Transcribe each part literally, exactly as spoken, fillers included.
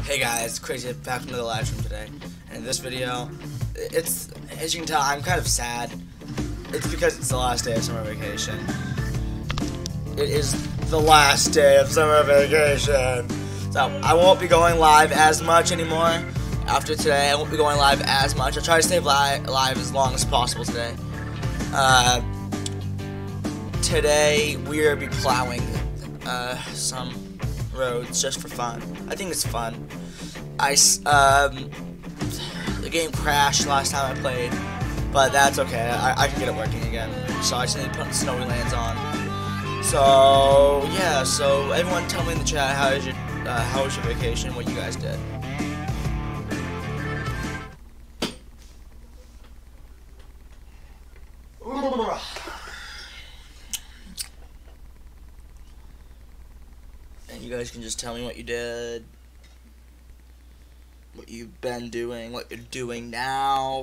Hey guys, Crazy back from the live stream today. And in this video, it's, as you can tell, I'm kind of sad. It's because it's the last day of summer vacation. It is the last day of summer vacation. So, I won't be going live as much anymore. After today, I won't be going live as much. I'll try to stay li live as long as possible today. Uh, today, we will be plowing uh, some roads just for fun. I think it's fun. I, um, the game crashed last time I played, but that's okay. I, I can get it working again. So I just need to put Snowy Lands on. So yeah. So everyone, tell me in the chat how is your uh, how was your vacation? What you guys did? And you guys can just tell me what you did, what you've been doing, what you're doing now.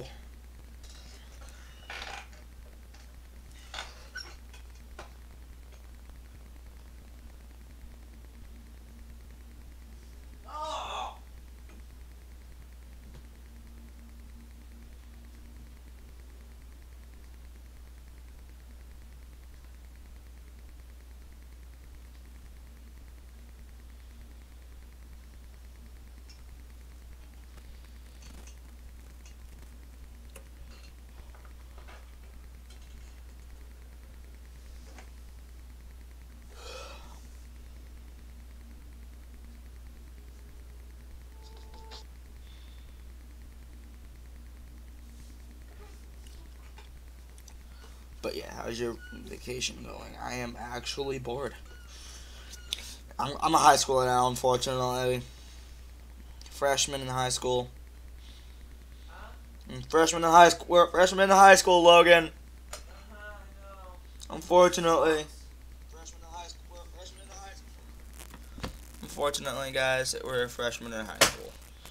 But yeah, how's your vacation going? I am actually bored. I'm, I'm a high schooler now, unfortunately. Freshman in high school. I'm freshman in high school. We're freshman in high school, Logan. Unfortunately. Freshman in high school. We're freshman in high school. Unfortunately, guys, we're freshmen in high school.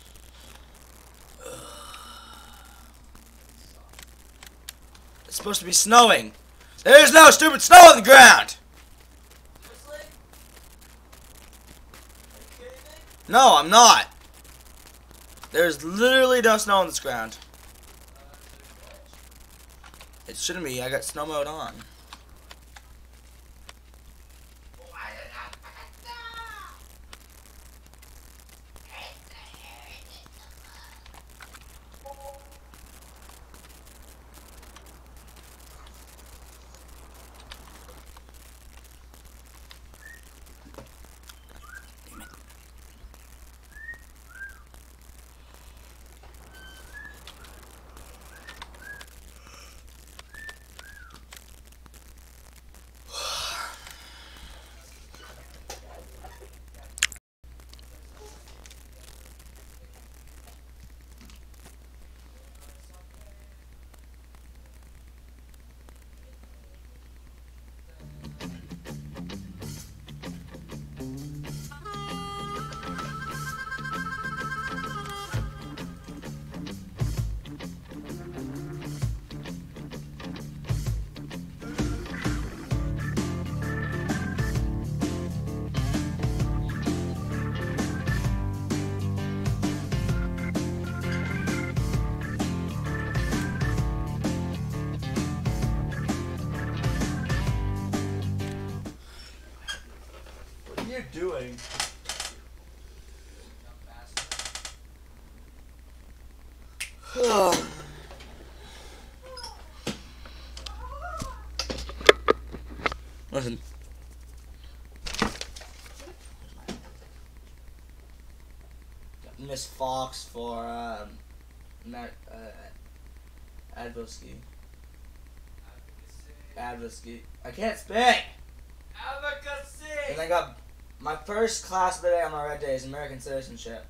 It's supposed to be snowing. There's no stupid snow on the ground. Seriously? Are you kidding me? No, I'm not. There's literally no snow on this ground. It shouldn't be. I got snow mode on. Doing? Listen. Miss Fox for um, Matt, uh, advocacy. Advocacy. I can't speak. Advocacy. And I got. My first class of the day on my red day is American citizenship.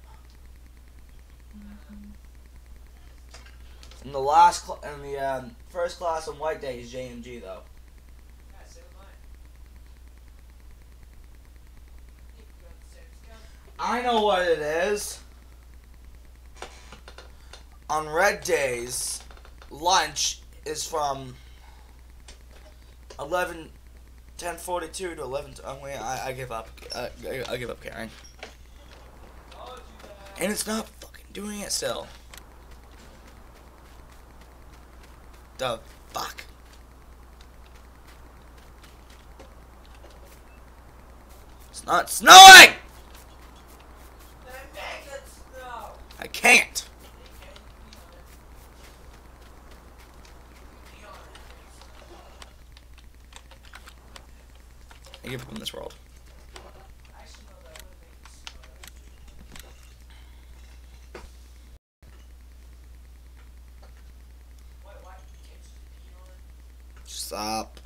And the last, cl and the um, first class on white day is J M G though. Yeah, same with mine. I know what it is. On red days, lunch is from eleven. ten forty-two to eleven. Oh wait, I, I give up. Uh, I, I give up caring. And it's not fucking doing it still. The fuck? It's not snowing! I can't. I give up on this world. Stop.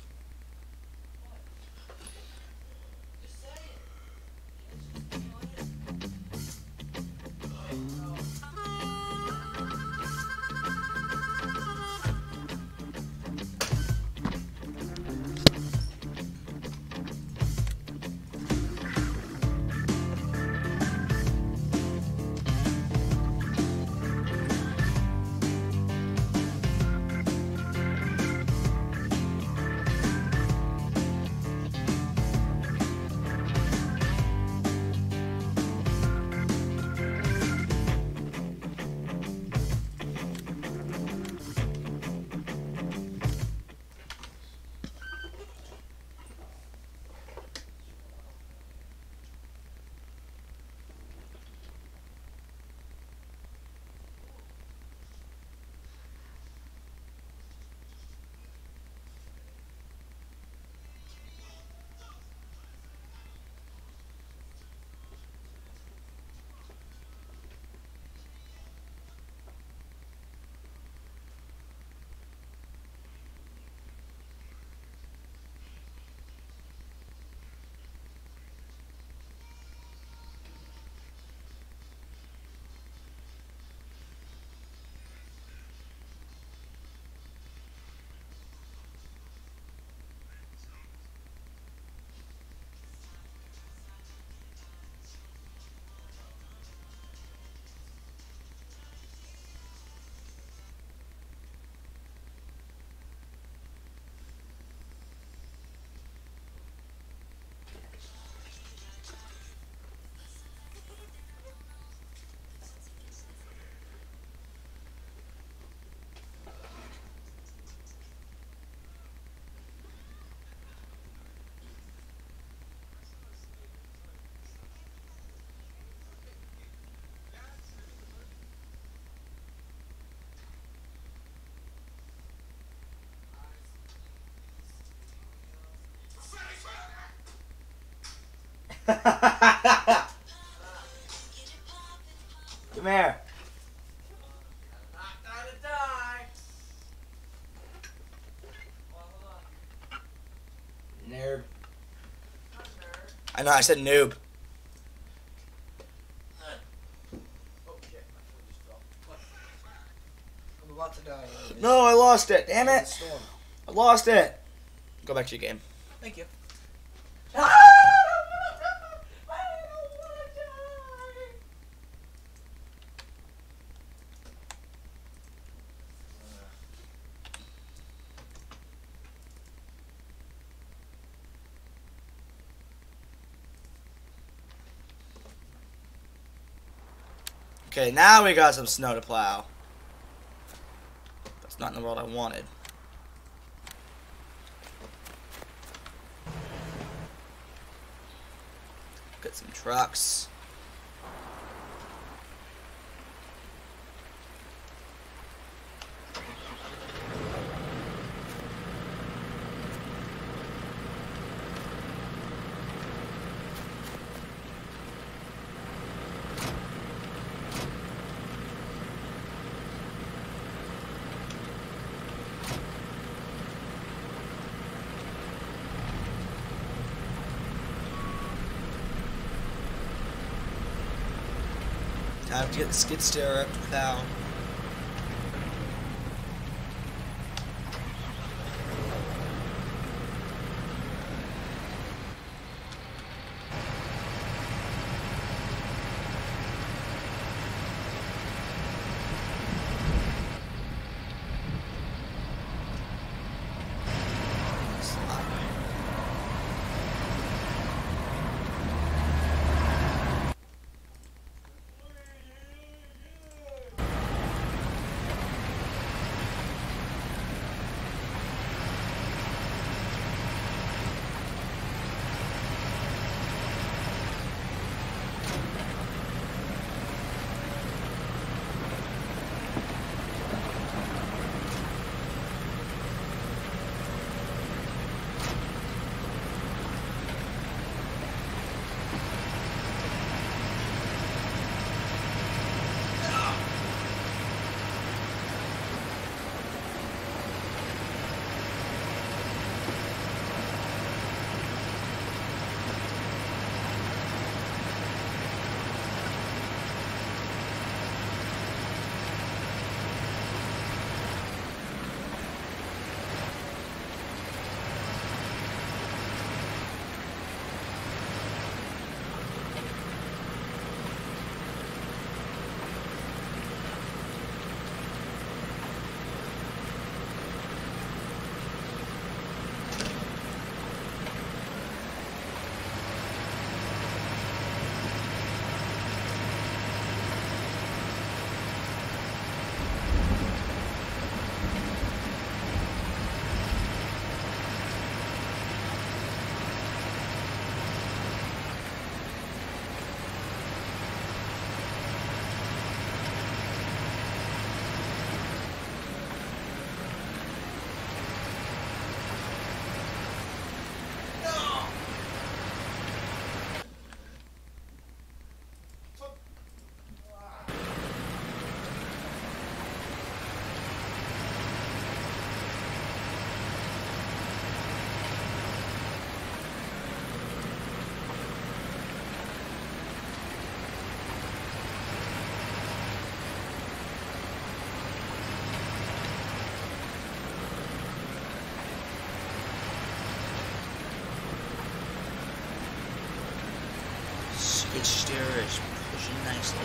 Come here. I'm not gonna die. Well, hold on. Nerd. I'm a nerd. I know, I said noob. Oh shit, my foot just fell. What? I'm about to die. No, I lost it. Damn In the it. storm. I lost it. Go back to your game. Thank you. Okay, now we got some snow to plow. That's not in the world I wanted. Get some trucks. Time to get the skid steer up to plow. Good steer is pushing nicely.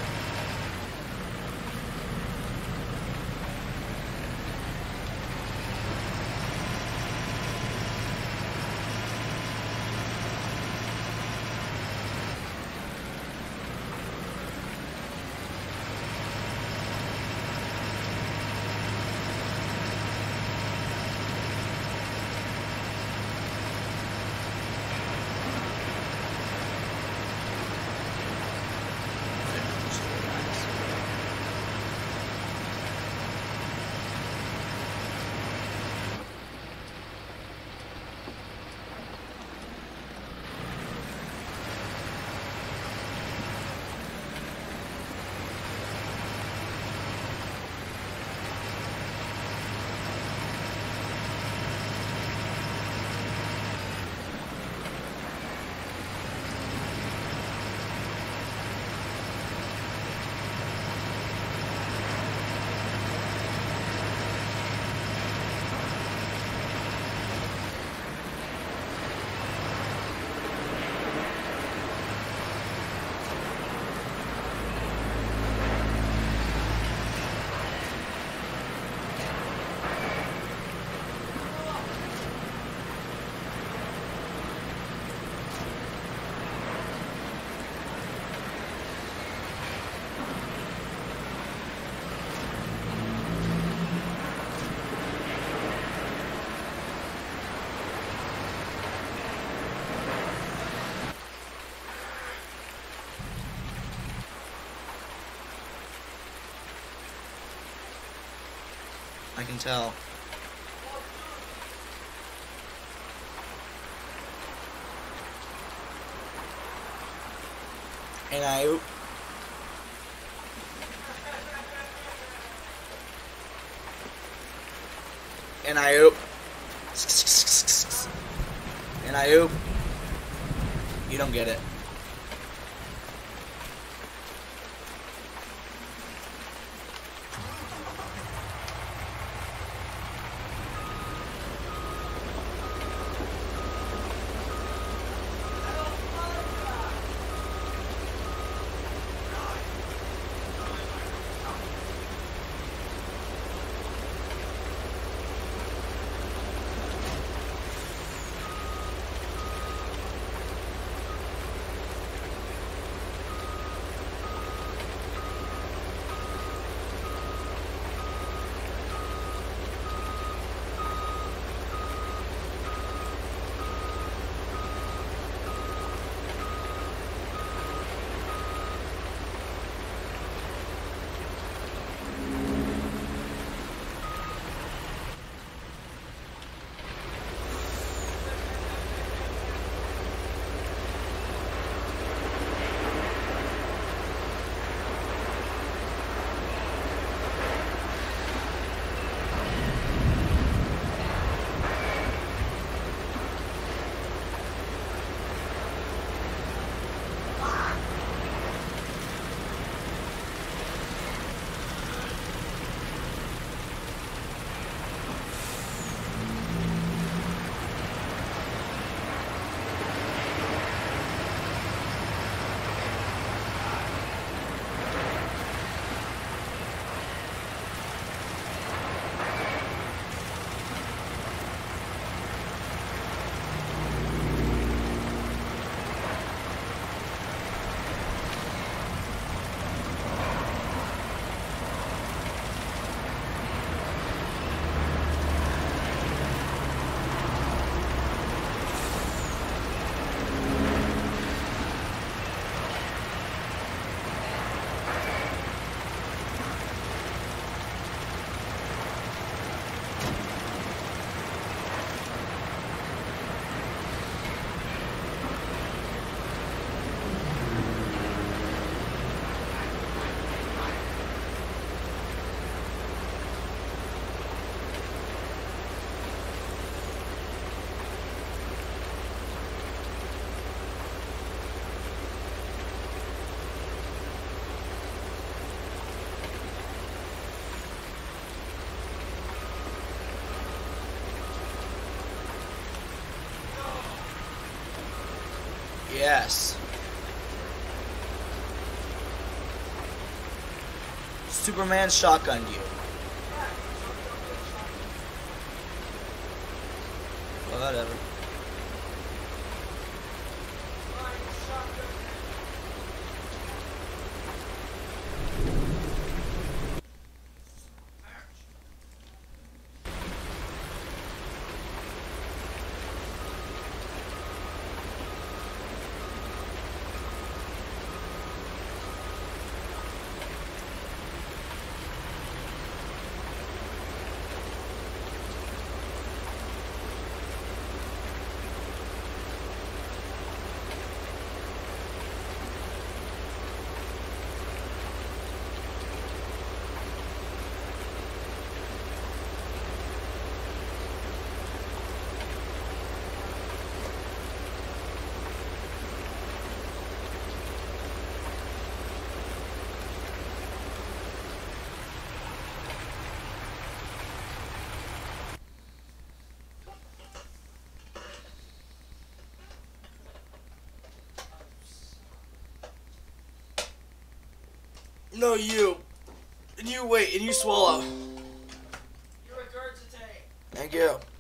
I can tell. And I oop. And I oop. And I oop. You don't get it. Yes. Superman shotgunned you. Whatever. No, you. And you wait, and you swallow. You regurgitate. Thank you.